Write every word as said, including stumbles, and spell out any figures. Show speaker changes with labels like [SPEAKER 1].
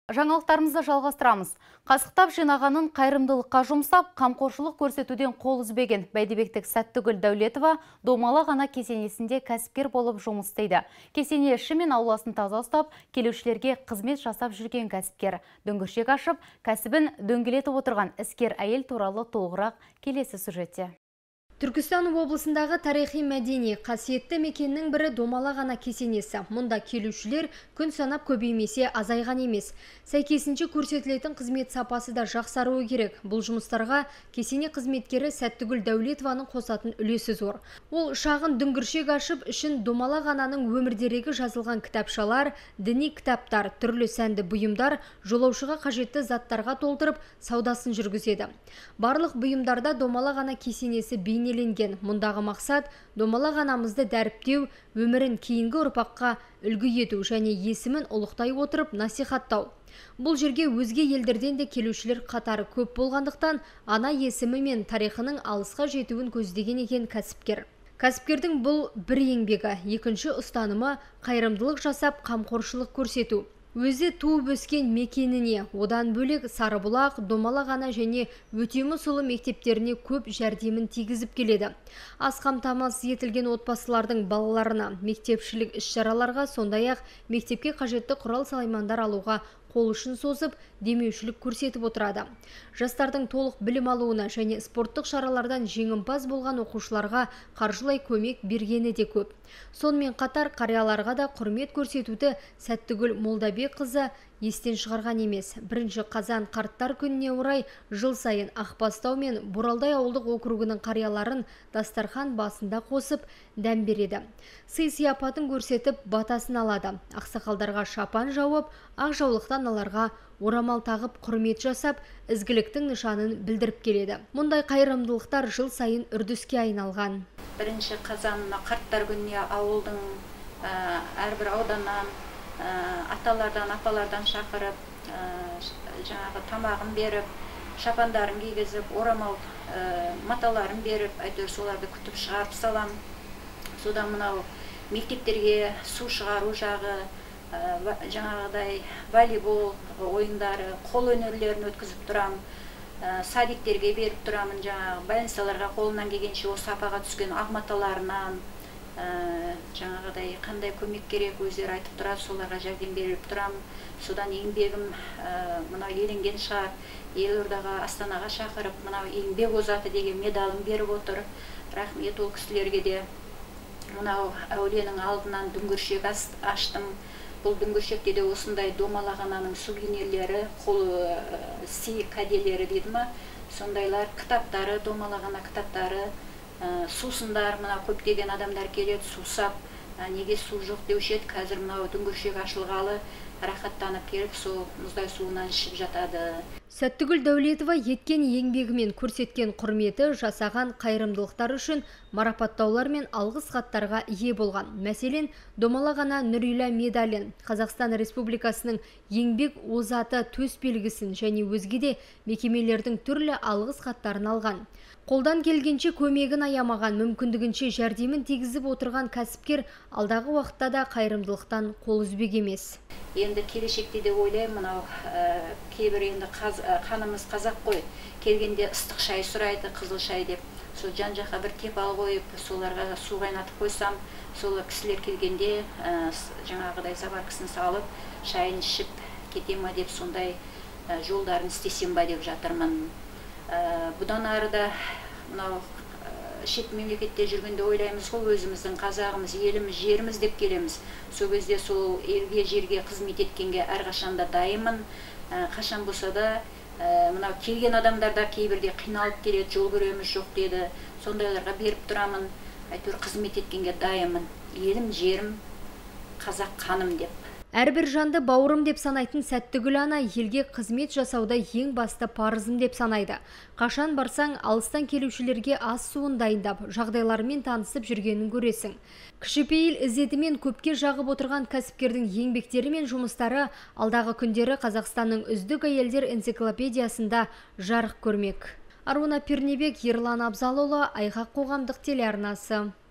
[SPEAKER 1] Жаңалықтарымызды жалғастырамыз. Қасықтап жинағанын қайырымдылыққа жұмсап, қамқоршылық көрсетуден қол үзбеген Бәйдібектік Сәттігүл Дәулетова Домала ғана кесенесінде кәсіпкер болып жұмыс істейді. Кесене іші мен ауласын таза ұстап, келушілерге қызмет жасап жүрген кәсіпкер. Дөңгіршек ашып, кәсібін дөңгелетіп отырған іскер әйел туралы толығырақ келесі сюжетте.
[SPEAKER 2] Түркістан облысындағы тарихи-мәдени қасиетті мекеннің бірі Домала ғана кесенесі. Мұнда келушілер күн санап көбеймесе азайған емес. Сәйкесінше көрсетілетін қызмет сапасы да жақсаруы керек. Бұл жұмыстарға кесене қызметкері Сәттігүл Дәулетованың қосатын үлесі зор. Ол шағын дүңгіршек ашып, ішін Домала ғананың өмірдерегі жазылған кітапшалар, діни кітаптар, түрлі сәнді бұйымдар, жолаушыға қажетті заттарға толтырып, саудасын жүргізеді. Барлық бұйымдарда Домала ғана кесенесі бейнеленген. Мұндағы мақсат Домала ғанамызды дәріптеу, өмірін кейінгі ұрпаққа үлгі ету және есімін ұлықтай отырып насихаттау. Бұл жерге өзге елдерден де келушілер қатары көп болғандықтан, ана есімі мен тарихының алысқа жетуін көздеген екен кәсіпкер. Кәсіпкердің бұл бір еңбегі, екінші ұстанымы қайырымдылық жасап, қамқоршылық көрсету. Өзі туып өскен мекеніне, одан бөлек Сарыбұлақ, Домала ғана және Өтемісұлы мектептеріне көп жәрдемін тигізіп келеді. Аз қамтамасыз етілген отбасылардың балаларына мектепшілік іс-шараларға, сондай-ақ мектепке қажетті құрал-саймандар алуға қол ұшын созып, демеушілік көрсетіп отырады. Жастардың толық білім алуына және спорттық шаралардан жеңімпаз болған оқушыларға қаржылай көмек бергені де көп. Сонымен қатар қарияларға да құрмет көрсетуді Сәттігүл Молдабекқызы естен шығарған емес. Бірінші қазан қарттар күніне орай жыл сайын Ақбастау мен Боралдай ауылдық округінің қарияларын дастархан басында қосып дәм береді. Сый-сияпатын көрсетіп батасын алады. Ақсақалдарға шапан жауып, ақ жаулықты аналарға орамал тағып құрмет жасап, ізгіліктің нышанын білдіріп келеді. Мұндай қайырымдылықтар жыл сайын үрдіске айналған.
[SPEAKER 3] Бірінші қазанына қарттар күніне ауылдың әрбір ауданнан, аталардан, апалардан шақырып, жаңағы тамағын беріп, шапандарын кигізіп, орамал маталарын беріп, әйтеуір соларды күтіп шығарып салам. Содан мынау мектептерге су шығару жағы, жаңағыдай волейбол ойындары, қол өнерлерін өткізіп тұрам, садиктерге беріп тұрамын, жаңағы больницаларға қолынан келгенше осы сапаға түскен ағматаларынан, жаңағыдай қандай көмек керек өздері айтып тұрады, соларға жәрдем беріп тұрам. Содан еңбегім мынау еленген шығар, Елордаға, Астанаға шақырып, мынау еңбек озаты деген медалын беріп отыр. Рахмет ол кісілерге де. Мынау әуленің алдынан дүңгіршек аштым. Бұл дүңгіршекте де осындай Домала ғананың сувенирлері, қол сый кәделері дейді ма, сондайлар кітаптары, Домала ғана кітаптары, сусындар, мына көптеген адамдар келеді, сусап, неге су жоқ деуші еді, қазір мынау дүңгіршек ашылғалы, рахаттанып келіп, сол мұздай суынан ішіп жатады.
[SPEAKER 2] Сәттігүл Дәулетова еткен еңбегімен көрсеткен құрметі, жасаған қайырымдылықтар үшін марапаттаулар мен алғыс хаттарға ие болған. Мәселен, Домала ғана Нұрила медалін, Қазақстан Республикасының еңбек озаты төс белгісін және өзге де мекемелердің түрлі алғыс хаттарын алған. Қолдан келгенше көмегін аямаған, мүмкіндігінше жәрдемін тигізіп отырған кәсіпкер алдағы уақытта да қайырымдылықтан қол үзбек емес.
[SPEAKER 3] Енді келешекте де ойлаймын, мынау кейбір енді қанымыз қазақ қой, келгенде ыстық шай сұрайды, қызыл шай деп. Сол жан-жаққа бір тепал қойып, соларға су қайнатып қойсам, сол кісілер келгенде жаңағыдай заваркасын салып, шайын ішіп кете ма деп, сондай жолдарын істесем ба деп жатырмын. Бұдан арыда мынау шет мемлекетте жүргенде ойлаймыз ғой, өзіміздің қазағымыз, еліміз, жеріміз деп келеміз. Сол кезде сол елге, жерге қызмет еткенге әрқашанда дайынмын. Қашан болса да мынау келген адамдарда кейбірде қиналып келеді, жол көреміз жоқ деді. Сондайларға беріп тұрамын. Әйтеуір қызмет еткенге дайынмын. Елім, жерім, қазақ қаным деп.
[SPEAKER 2] Әрбір жанды бауырым деп санайтын Сәттігүл ана елге қызмет жасауда ең басты парызым деп санайды. Қашан барсаң, алыстан келушілерге ас суын дайындап, жағдайларымен танысып жүргенін көресің. Кішіпейіл ізетімен көпке жағып отырған кәсіпкердің еңбектері мен жұмыстары алдағы күндері Қазақстанның үздік әйелдер энциклопедиясында жарық көрмек. Аруна Пернебек, Ерлан Абзалұлы, Айғақ қоғамдық телеарнасы.